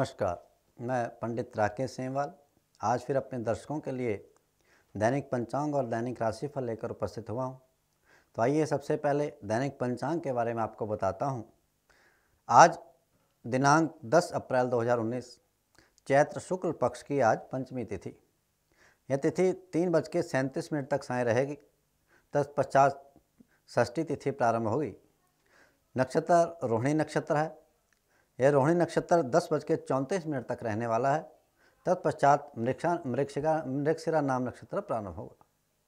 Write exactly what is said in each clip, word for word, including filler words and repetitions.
नमस्कार, मैं पंडित राकेश सेमवाल आज फिर अपने दर्शकों के लिए दैनिक पंचांग और दैनिक राशिफल लेकर उपस्थित हुआ हूँ। तो आइए सबसे पहले दैनिक पंचांग के बारे में आपको बताता हूँ। आज दिनांक दस अप्रैल दो हज़ार उन्नीस चैत्र शुक्ल पक्ष की आज पंचमी तिथि। यह तिथि तीन बज के सैंतीस मिनट तक साय रहेगी। तत्पश्चात षष्ठी तिथि प्रारंभ होगी। नक्षत्र रोहिणी नक्षत्र है। यह रोहिणी नक्षत्र दस बज के चौंतीस मिनट तक रहने वाला है। तत्पश्चात मृक्षा मृक्षिका मृगशिरा नाम नक्षत्र प्रारंभ होगा।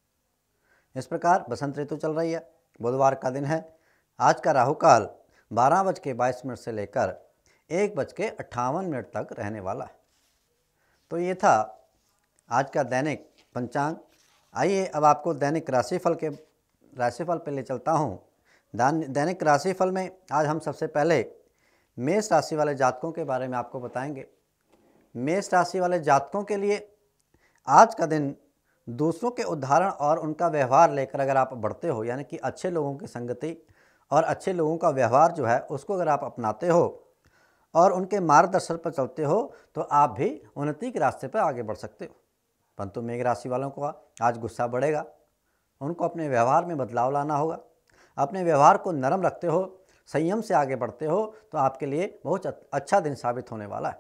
इस प्रकार बसंत ऋतु चल रही है। बुधवार का दिन है। आज का राहु काल बारह बज के बाईस मिनट से लेकर एक बज के अट्ठावन मिनट तक रहने वाला है। तो ये था आज का दैनिक पंचांग। आइए अब आपको दैनिक राशिफल के राशिफल पे ले चलता हूँ। दैनिक राशिफल में आज हम सबसे पहले मेष राशि वाले जातकों के बारे में आपको बताएंगे। मेष राशि वाले जातकों के लिए आज का दिन दूसरों के उदाहरण और उनका व्यवहार लेकर अगर आप बढ़ते हो, यानी कि अच्छे लोगों की संगति और अच्छे लोगों का व्यवहार जो है उसको अगर आप अपनाते हो और उनके मार्गदर्शन पर चलते हो तो आप भी उन्नति के रास्ते पर आगे बढ़ सकते हो। परंतु मेष राशि वालों को आज गुस्सा बढ़ेगा। उनको अपने व्यवहार में बदलाव लाना होगा। अपने व्यवहार को नरम रखते हो, संयम से आगे बढ़ते हो तो आपके लिए बहुत अच्छा दिन साबित होने वाला है।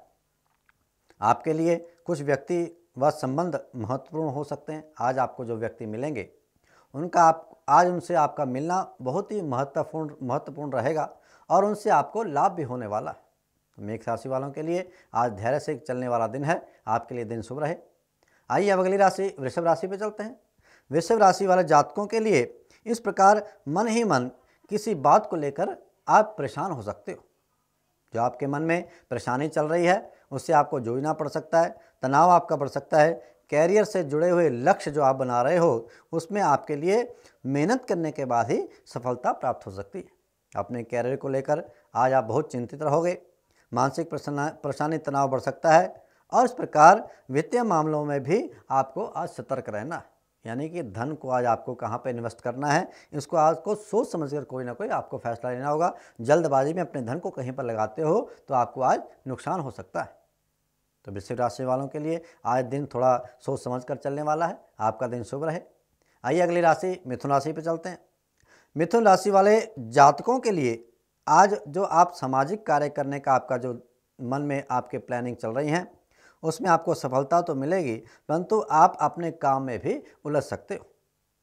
आपके लिए कुछ व्यक्ति व संबंध महत्वपूर्ण हो सकते हैं। आज आपको जो व्यक्ति मिलेंगे उनका आप आज उनसे आपका मिलना बहुत ही महत्वपूर्ण महत्वपूर्ण रहेगा और उनसे आपको लाभ भी होने वाला है। तो मेष राशि वालों के लिए आज धैर्य से चलने वाला दिन है। आपके लिए दिन शुभ रहे। आइए अब अगली राशि वृषभ राशि पे चलते हैं। वृषभ राशि वाले जातकों के लिए इस प्रकार मन ही मन किसी बात को लेकर आप परेशान हो सकते हो। जो आपके मन में परेशानी चल रही है उससे आपको जूझना पड़ सकता है। तनाव आपका बढ़ सकता है। कैरियर से जुड़े हुए लक्ष्य जो आप बना रहे हो उसमें आपके लिए मेहनत करने के बाद ही सफलता प्राप्त हो सकती है। अपने कैरियर को लेकर आज आप बहुत चिंतित रहोगे। मानसिक परेशानी तनाव बढ़ सकता है और इस प्रकार वित्तीय मामलों में भी आपको आज सतर्क रहना है। यानी कि धन को आज आपको कहाँ पे इन्वेस्ट करना है इसको आज को सोच समझकर कोई ना कोई आपको फैसला लेना होगा। जल्दबाजी में अपने धन को कहीं पर लगाते हो तो आपको आज नुकसान हो सकता है। तो वृश्चिक राशि वालों के लिए आज दिन थोड़ा सोच समझ कर चलने वाला है। आपका दिन शुभ रहे। आइए अगली राशि मिथुन राशि पर चलते हैं। मिथुन राशि वाले जातकों के लिए आज जो आप सामाजिक कार्य करने का आपका जो मन में आपके प्लानिंग चल रही हैं उसमें आपको सफलता तो मिलेगी, परंतु आप अपने काम में भी उलझ सकते हो।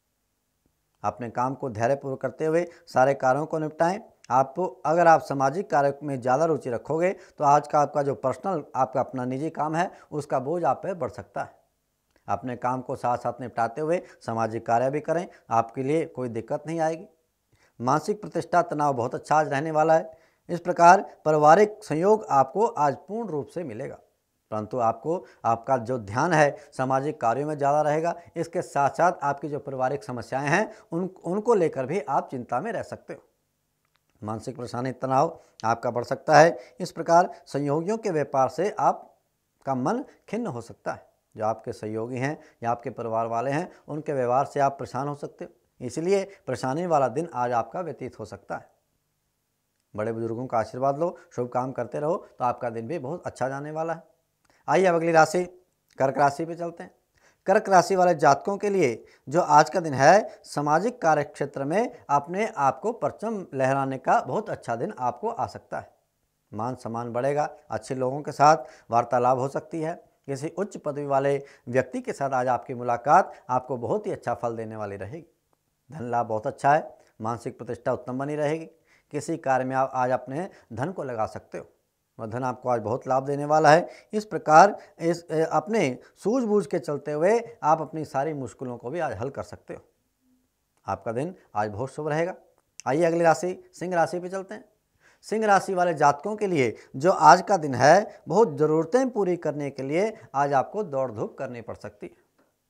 अपने काम को धैर्यपूर्वक करते हुए सारे कार्यों को निपटाएं। आपको अगर आप सामाजिक कार्य में ज़्यादा रुचि रखोगे तो आज का आपका जो पर्सनल आपका अपना निजी काम है उसका बोझ आप पर बढ़ सकता है। अपने काम को साथ साथ निपटाते हुए सामाजिक कार्य भी करें, आपके लिए कोई दिक्कत नहीं आएगी। मानसिक प्रतिष्ठा तनाव बहुत अच्छा आज रहने वाला है। इस प्रकार पारिवारिक संयोग आपको आज पूर्ण रूप से मिलेगा, परंतु आपको आपका जो ध्यान है सामाजिक कार्यों में ज़्यादा रहेगा। इसके साथ साथ आपकी जो पारिवारिक समस्याएं हैं उन उनको लेकर भी आप चिंता में रह सकते हो। मानसिक परेशानी तनाव आपका बढ़ सकता है। इस प्रकार सहयोगियों के व्यापार से आपका मन खिन्न हो सकता है। जो आपके सहयोगी हैं या आपके परिवार वाले हैं उनके व्यवहार से आप परेशान हो सकते हो, इसलिए परेशानी वाला दिन आज आपका व्यतीत हो सकता है। बड़े बुजुर्गों का आशीर्वाद लो, शुभ काम करते रहो तो आपका दिन भी बहुत अच्छा जाने वाला है। आइए अब अगली राशि कर्क राशि पे चलते हैं। कर्क राशि वाले जातकों के लिए जो आज का दिन है सामाजिक कार्य क्षेत्र में अपने आप को परचम लहराने का बहुत अच्छा दिन आपको आ सकता है। मान सम्मान बढ़ेगा। अच्छे लोगों के साथ वार्तालाप हो सकती है। किसी उच्च पदवी वाले व्यक्ति के साथ आज आपकी मुलाकात आपको बहुत ही अच्छा फल देने वाली रहेगी। धन लाभ बहुत अच्छा है। मानसिक प्रतिष्ठा उत्तम बनी रहेगी। किसी कार्य में आप आज अपने धन को लगा सकते हो। वह धन आपको आज बहुत लाभ देने वाला है। इस प्रकार इस अपने सूझबूझ के चलते हुए आप अपनी सारी मुश्किलों को भी आज हल कर सकते हो। आपका दिन आज बहुत शुभ रहेगा। आइए अगली राशि सिंह राशि पे चलते हैं। सिंह राशि वाले जातकों के लिए जो आज का दिन है बहुत ज़रूरतें पूरी करने के लिए आज आपको दौड़ धूप करनी पड़ सकती है।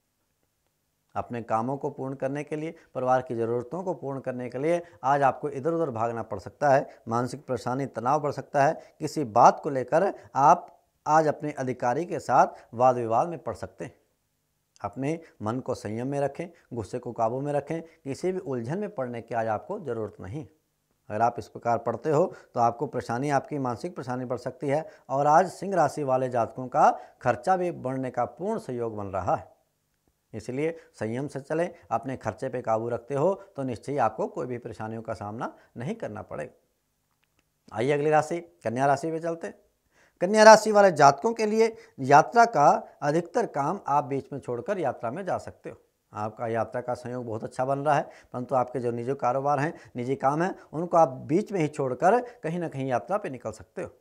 अपने कामों को पूर्ण करने के लिए, परिवार की ज़रूरतों को पूर्ण करने के लिए आज आपको इधर उधर भागना पड़ सकता है। मानसिक परेशानी तनाव बढ़ सकता है। किसी बात को लेकर आप आज अपने अधिकारी के साथ वाद विवाद में पड़ सकते हैं। अपने मन को संयम में रखें, गुस्से को काबू में रखें। किसी भी उलझन में पड़ने की आज आपको ज़रूरत नहीं। अगर आप इस प्रकार पढ़ते हो तो आपको परेशानी, आपकी मानसिक परेशानी बढ़ सकती है। और आज सिंह राशि वाले जातकों का खर्चा भी बढ़ने का पूर्ण सहयोग बन रहा है। इसलिए संयम से चलें, अपने खर्चे पे काबू रखते हो तो निश्चय ही आपको कोई भी परेशानियों का सामना नहीं करना पड़ेगा। आइए अगली राशि कन्या राशि पे चलते हैं। कन्या राशि वाले जातकों के लिए यात्रा का अधिकतर काम आप बीच में छोड़कर यात्रा में जा सकते हो। आपका यात्रा का संयोग बहुत अच्छा बन रहा है, परंतु आपके जो निजी कारोबार हैं, निजी काम हैं, उनको आप बीच में ही छोड़कर कहीं ना कहीं यात्रा पे निकल सकते हो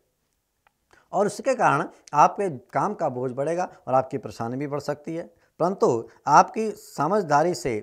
और उसके कारण आपके काम का बोझ बढ़ेगा और आपकी परेशानी भी बढ़ सकती है। परंतु आपकी समझदारी से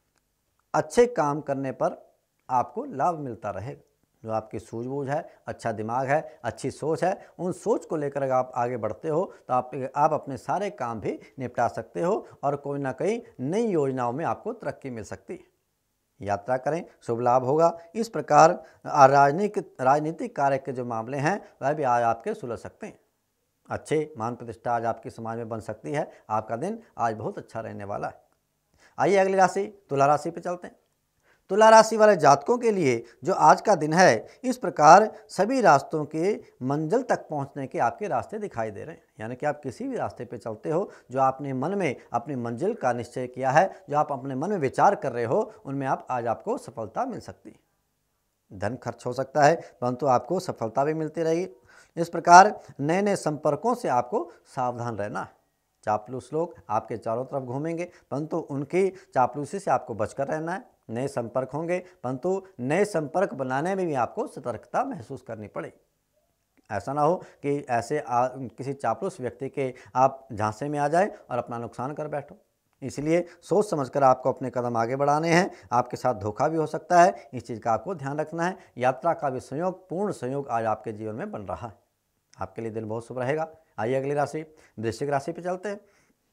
अच्छे काम करने पर आपको लाभ मिलता रहेगा। जो आपकी सूझबूझ है, अच्छा दिमाग है, अच्छी सोच है, उन सोच को लेकर अगर आप आगे बढ़ते हो तो आप आप अपने सारे काम भी निपटा सकते हो और कोई ना कोई नई योजनाओं में आपको तरक्की मिल सकती है। यात्रा करें, शुभ लाभ होगा। इस प्रकार राजनीतिक राजनीतिक कार्य के जो मामले हैं वह भी आज आपके सुलझ सकते हैं। अच्छे मान प्रतिष्ठा आज आपकी समाज में बन सकती है। आपका दिन आज बहुत अच्छा रहने वाला है। आइए अगली राशि तुला राशि पे चलते हैं। तुला राशि वाले जातकों के लिए जो आज का दिन है, इस प्रकार सभी रास्तों के मंजिल तक पहुंचने के आपके रास्ते दिखाई दे रहे हैं। यानी कि आप किसी भी रास्ते पे चलते हो, जो आपने मन में अपनी मंजिल का निश्चय किया है, जो आप अपने मन में विचार कर रहे हो, उनमें आप आज आपको सफलता मिल सकती है। धन खर्च हो सकता है, परंतु आपको सफलता भी मिलती रहेगी। इस प्रकार नए नए संपर्कों से आपको सावधान रहना है। चापलूस लोग आपके चारों तरफ घूमेंगे, परंतु उनकी चापलूसी से आपको बचकर रहना है। नए संपर्क होंगे, परंतु नए संपर्क बनाने में भी आपको सतर्कता महसूस करनी पड़ेगी। ऐसा ना हो कि ऐसे आ, किसी चापलूस व्यक्ति के आप झांसे में आ जाए और अपना नुकसान कर बैठो। इसलिए सोच समझकर आपको अपने कदम आगे बढ़ाने हैं। आपके साथ धोखा भी हो सकता है, इस चीज़ का आपको ध्यान रखना है। यात्रा का भी संयोग, पूर्ण संयोग आज आपके जीवन में बन रहा है। आपके लिए दिन बहुत शुभ रहेगा। आइए अगली राशि वृश्चिक राशि पर चलते हैं।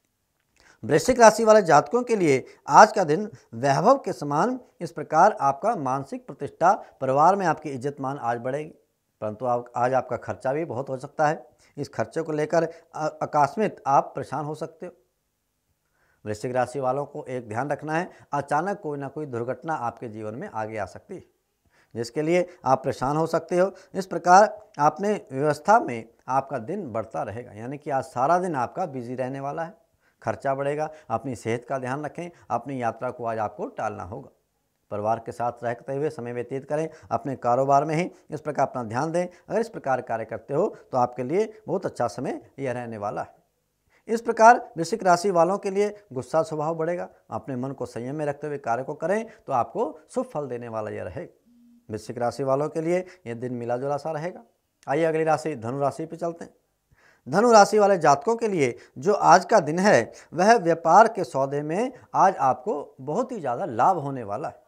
वृश्चिक राशि वाले जातकों के लिए आज का दिन वैभव के समान। इस प्रकार आपका मानसिक प्रतिष्ठा, परिवार में आपकी इज्जत मान आज बढ़ेगी, परंतु आप आज आपका खर्चा भी बहुत हो सकता है। इस खर्चे को लेकर आकस्मिक आप परेशान हो सकते हो। वृश्चिक राशि वालों को एक ध्यान रखना है, अचानक कोई ना कोई दुर्घटना आपके जीवन में आगे आ सकती है, जिसके लिए आप परेशान हो सकते हो। इस प्रकार आपने व्यवस्था में आपका दिन बढ़ता रहेगा, यानी कि आज सारा दिन आपका बिजी रहने वाला है। खर्चा बढ़ेगा। अपनी सेहत का ध्यान रखें। अपनी यात्रा को आज आपको टालना होगा। परिवार के साथ रहते हुए समय व्यतीत करें। अपने कारोबार में ही इस प्रकार अपना ध्यान दें। अगर इस प्रकार कार्य करते हो तो आपके लिए बहुत अच्छा समय यह रहने वाला है। इस प्रकार वृश्चिक राशि वालों के लिए गुस्सा स्वभाव बढ़ेगा। अपने मन को संयम में रखते हुए कार्य को करें तो आपको शुभ फल देने वाला यह रहेगा। वृश्चिक राशि वालों के लिए यह दिन मिला जुला सा रहेगा। आइए अगली राशि धनु राशि पर चलते हैं। धनु राशि वाले जातकों के लिए जो आज का दिन है वह व्यापार के सौदे में आज आपको बहुत ही ज़्यादा लाभ होने वाला है।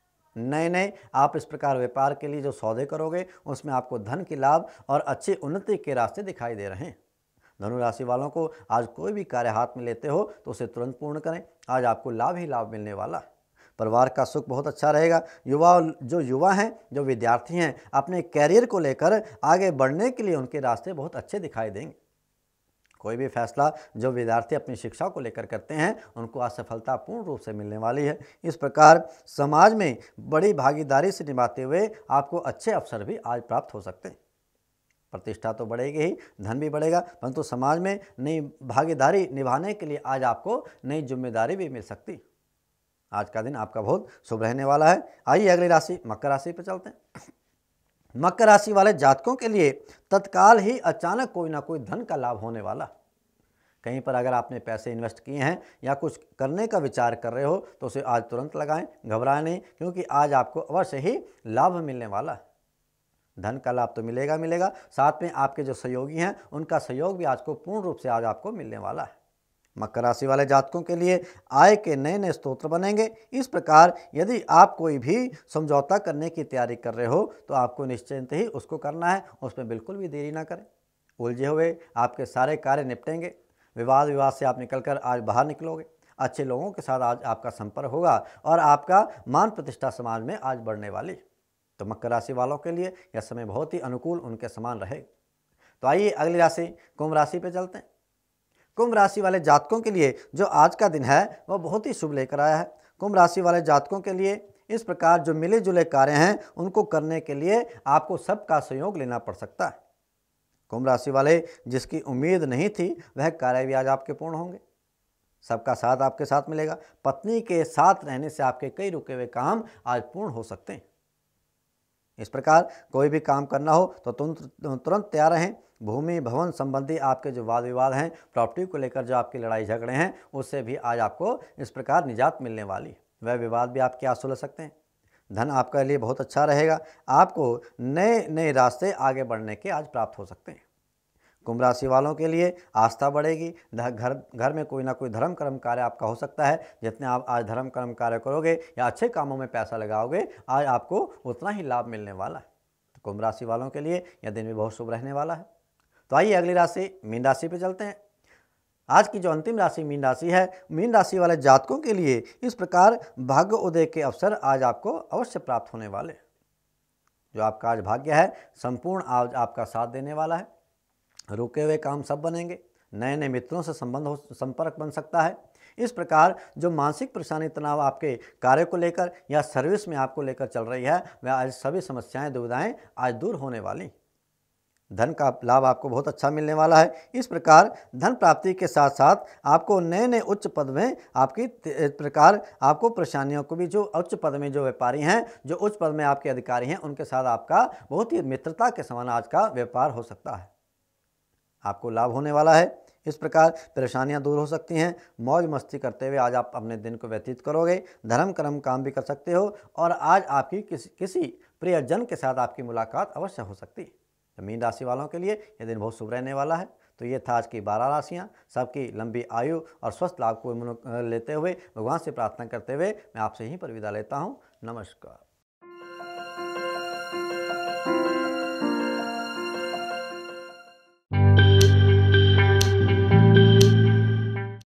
नए नए आप इस प्रकार व्यापार के लिए जो सौदे करोगे उसमें आपको धन की लाभ और अच्छी उन्नति के रास्ते दिखाई दे रहे हैं। धनु राशि वालों को आज कोई भी कार्य हाथ में लेते हो तो उसे तुरंत पूर्ण करें। आज आपको लाभ ही लाभ मिलने वाला है। परिवार का सुख बहुत अच्छा रहेगा। युवा जो युवा हैं, जो विद्यार्थी हैं, अपने कैरियर को लेकर आगे बढ़ने के लिए उनके रास्ते बहुत अच्छे दिखाई देंगे। कोई भी फैसला जो विद्यार्थी अपनी शिक्षा को लेकर करते हैं उनको आज सफलता पूर्ण रूप से मिलने वाली है। इस प्रकार समाज में बड़ी भागीदारी से निभाते हुए आपको अच्छे अवसर भी आज प्राप्त हो सकते हैं। प्रतिष्ठा तो बढ़ेगी ही, धन भी बढ़ेगा, परंतु समाज में नई भागीदारी निभाने के लिए आज आपको नई जिम्मेदारी भी मिल सकती है। आज का दिन आपका बहुत शुभ रहने वाला है। आइए अगली राशि मकर राशि पर चलते हैं। मकर राशि वाले जातकों के लिए तत्काल ही अचानक कोई ना कोई धन का लाभ होने वाला। कहीं पर अगर आपने पैसे इन्वेस्ट किए हैं या कुछ करने का विचार कर रहे हो तो उसे आज तुरंत लगाएं, घबराएं नहीं, क्योंकि आज आपको अवश्य ही लाभ मिलने वाला है। धन का लाभ तो मिलेगा मिलेगा, साथ में आपके जो सहयोगी हैं उनका सहयोग भी आज को पूर्ण रूप से आज आपको मिलने वाला है। मकर राशि वाले जातकों के लिए आय के नए नए स्रोत बनेंगे। इस प्रकार यदि आप कोई भी समझौता करने की तैयारी कर रहे हो तो आपको निश्चिंत ही उसको करना है, उसमें बिल्कुल भी देरी ना करें। उलझे हुए आपके सारे कार्य निपटेंगे। विवाद विवाद से आप निकलकर आज बाहर निकलोगे। अच्छे लोगों के साथ आज आपका संपर्क होगा और आपका मान प्रतिष्ठा समाज में आज बढ़ने वाली। तो मकर राशि वालों के लिए यह समय बहुत ही अनुकूल उनके समान रहेगा। तो आइए अगली राशि कुंभ राशि पे चलते हैं। कुंभ राशि वाले जातकों के लिए जो आज का दिन है वह बहुत ही शुभ लेकर आया है। कुंभ राशि वाले जातकों के लिए इस प्रकार जो मिले जुले कार्य हैं उनको करने के लिए आपको सबका सहयोग लेना पड़ सकता है। कुंभ राशि वाले जिसकी उम्मीद नहीं थी वह कार्य भी आज आपके पूर्ण होंगे। सबका साथ आपके साथ मिलेगा। पत्नी के साथ रहने से आपके कई रुके हुए काम आज पूर्ण हो सकते हैं। इस प्रकार कोई भी काम करना हो तो तुरंत तुरंत तैयार रहें। भूमि भवन संबंधी आपके जो वाद विवाद हैं, प्रॉपर्टी को लेकर जो आपकी लड़ाई झगड़े हैं, उससे भी आज आपको इस प्रकार निजात मिलने वाली है। वह विवाद भी आपके आज सुलझ सकते हैं। धन आपके लिए बहुत अच्छा रहेगा। आपको नए नए रास्ते आगे बढ़ने के आज प्राप्त हो सकते हैं। कुंभ राशि वालों के लिए आस्था बढ़ेगी। घर घर में कोई ना कोई धर्म कर्म कार्य आपका हो सकता है। जितने आप आज धर्म कर्म कार्य करोगे या अच्छे कामों में पैसा लगाओगे, आज आपको उतना ही लाभ मिलने वाला है। तो कुंभ राशि वालों के लिए यह दिन भी बहुत शुभ रहने वाला है। तो आइए अगली राशि मीन राशि पे चलते हैं। आज की जो अंतिम राशि मीन राशि है, मीन राशि वाले जातकों के लिए इस प्रकार भाग्य उदय के अवसर आज आपको अवश्य प्राप्त होने वाले। जो आपका आज भाग्य है संपूर्ण आज आपका साथ देने वाला है। रुके हुए काम सब बनेंगे। नए नए मित्रों से संबंध हो संपर्क बन सकता है। इस प्रकार जो मानसिक परेशानी तनाव आपके कार्य को लेकर या सर्विस में आपको लेकर चल रही है, वह आज सभी समस्याएं दुविधाएं आज दूर होने वाली। धन का लाभ आपको बहुत अच्छा मिलने वाला है। इस प्रकार धन प्राप्ति के साथ साथ आपको नए नए उच्च पद में आपकी इस प्रकार आपको परेशानियों को भी, जो उच्च पद में जो व्यापारी हैं, जो उच्च पद में आपके अधिकारी हैं, उनके साथ आपका बहुत ही मित्रता के समान आज का व्यापार हो सकता है। आपको लाभ होने वाला है। इस प्रकार परेशानियां दूर हो सकती हैं। मौज मस्ती करते हुए आज आप अपने दिन को व्यतीत करोगे। धर्म कर्म काम भी कर सकते हो और आज आपकी किसी किसी प्रियजन के साथ आपकी मुलाकात अवश्य हो सकती है। तो मीन राशि वालों के लिए यह दिन बहुत शुभ रहने वाला है। तो ये था आज की बारह राशियाँ। सबकी लंबी आयु और स्वस्थ लाभ को लेते हुए भगवान से प्रार्थना करते हुए मैं आपसे यहीं पर विदा लेता हूँ। नमस्कार।